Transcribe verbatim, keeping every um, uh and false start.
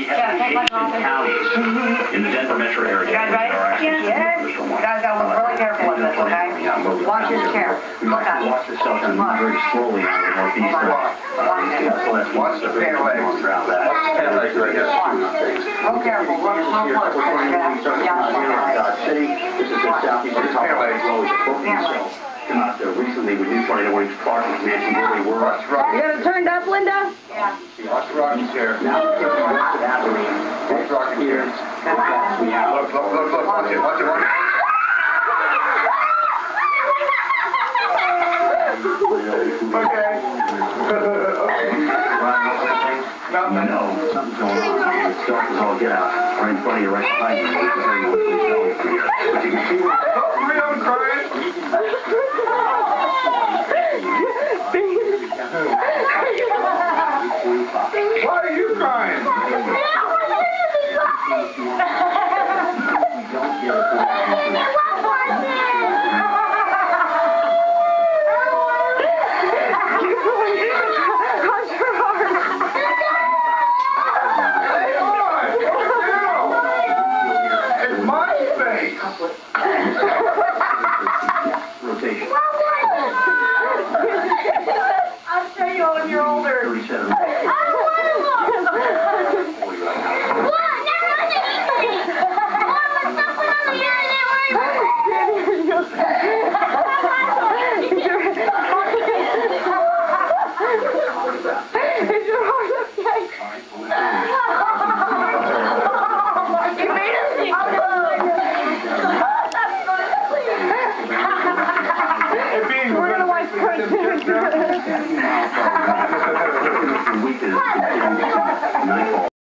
have adjacent counties in the Denver metro area. You guys ready? Yes. Yes. You guys gotta look really careful with this, okay? Watch his chair. Look at it. Watch yourself and move very slowly on the northeast. Watch the pant legs. Watch the pant legs right here. Real careful. Look real close. City. This is the southeast of the top of the road. Out there recently with new tornado warnings, Clark and Mansion where they were. You got it turned up, Linda? Yeah. Watch the rocking chair. Now it's getting back to that marine. Watch the rocking chair. Look, look, look, look. Watch it, watch it, watch it. Okay. No, no, something's going on here. It's dark as all get out. Right in front of you, right behind you. But you can see where... Oh, me, I'm crying.